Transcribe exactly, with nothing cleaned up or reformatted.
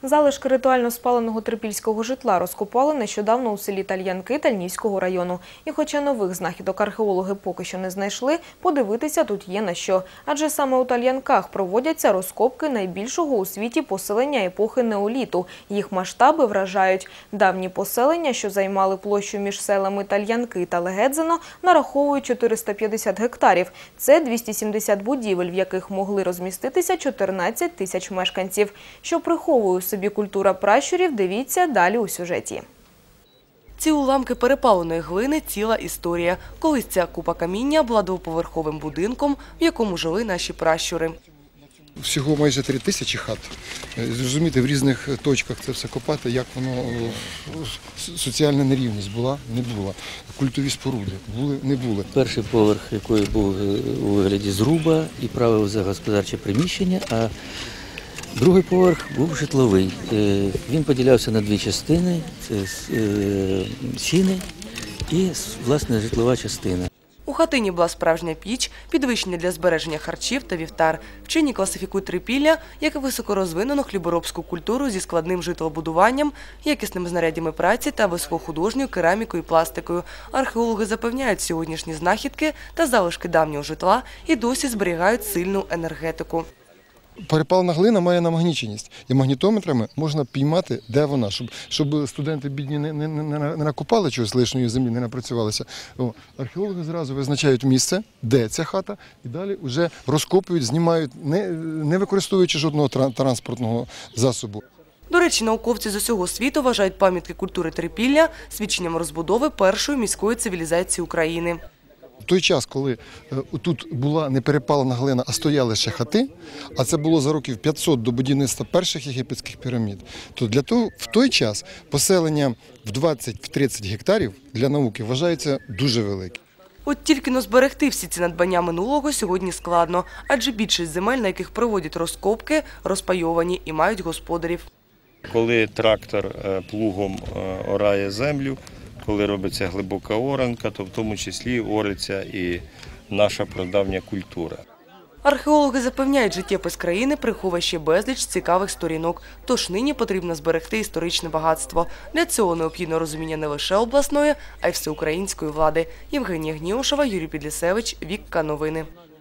Залишки ритуально спаленого трипільського житла розкопали нещодавно у селі Тальянки Тальнівського району. І хоча нових знахідок археологи поки що не знайшли, подивитися тут є на що. Адже саме у Тальянках проводяться розкопки найбільшого у світі поселення епохи неоліту. Їх масштаби вражають. Давні поселення, що займали площу між селами Тальянки та Легедзино, нараховують чотириста п'ятдесят гектарів. Це двісті сімдесят будівель, в яких могли розміститися чотирнадцять тисяч мешканців. Що приховує собі культура пращурів, дивіться далі у сюжеті. Ці уламки перепаленої глини – ціла історія. Колись ця купа каміння була двоповерховим будинком, в якому жили наші пращури. Всього майже три тисячі хат. Зрозуміти, в різних точках це все копати, як воно, соціальна нерівність була, не була. Культові споруди були, не були. Перший поверх, який був у вигляді зруба і правив за господарче приміщення, а другий поверх був житловий. Він поділявся на дві частини – це сіни і, власне, житлова частина. У хатині була справжня піч, підвищення для збереження харчів та вівтар. Вчені класифікують Трипілля як високорозвинену хліборобську культуру зі складним житлобудуванням, якісними знарядями праці та високохудожньою керамікою і пластикою. Археологи запевняють, сьогоднішні знахідки та залишки давнього житла і досі зберігають сильну енергетику. Перепалена глина має намагніченість, і магнітометрами можна піймати, де вона, щоб, щоб студенти бідні не, не, не, не накопали чогось лишньої землі, не напрацювалися. О, археологи зразу визначають місце, де ця хата, і далі вже розкопують, знімають, не, не використовуючи жодного транспортного засобу. До речі, науковці з усього світу вважають пам'ятки культури Трипілля свідченням розбудови першої міської цивілізації України. В той час, коли тут була не перепалена глина, а стояли ще хати, а це було за років п'ятсот до будівництва перших єгипетських пірамід, то для того в той час поселення в двадцять-тридцять гектарів для науки вважається дуже велике. От тільки но зберегти всі ці надбання минулого сьогодні складно, адже більшість земель, на яких проводять розкопки, розпайовані і мають господарів. Коли трактор плугом орає землю, коли робиться глибока оранка, то в тому числі ориться і наша прадавня культура. Археологи запевняють, життєпис країни приховує ще безліч цікавих сторінок, тож нині потрібно зберегти історичне багатство. Для цього необхідно розуміння не лише обласної, а й всеукраїнської влади. Євгенія Гнєушева, Юрій Підлісевич, Вікка Новини.